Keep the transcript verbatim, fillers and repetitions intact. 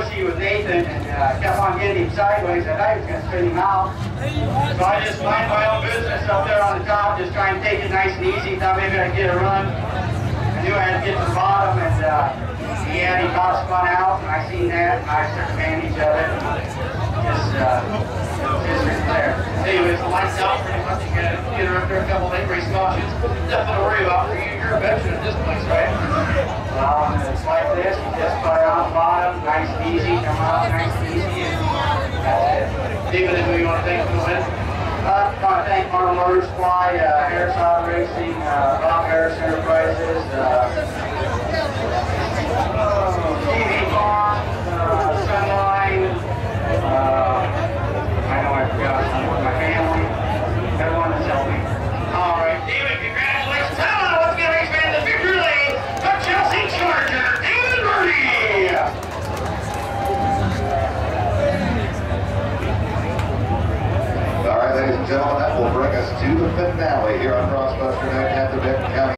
pushy with Nathan and uh, kept on getting him sideways. I thought he was going to spin him out. So I just mind my own business up there on the top, just trying to take it nice and easy. Thought maybe I'd get a run. I knew I had to get to the bottom, and uh, he had him about spun out, and I seen that, and I took advantage of it. Just, uh, just right there. Anyways, the lights out pretty much. You got to get her up there a couple of late race cautions. Nothing to worry about for you. You're a veteran at this place, right? Um, it's like this. You just put it on the bottom, nice and easy. Come out, nice and easy. And that's it. David, who you want to thank for the win? Uh, I want to thank Arnold Motor Supply, uh, Harris Auto Racing, uh, Bob Harris Enterprises, uh, T V Farm, uh, Sunline, uh, I know I forgot my family, everyone that's helped me. All right, David, congratulations. Come on, let's get race man the victory lane, the Chelsea Charger, David Murray. All right, ladies and gentlemen, that will bring us to the finale here on Crossbuster Night at the Benton County.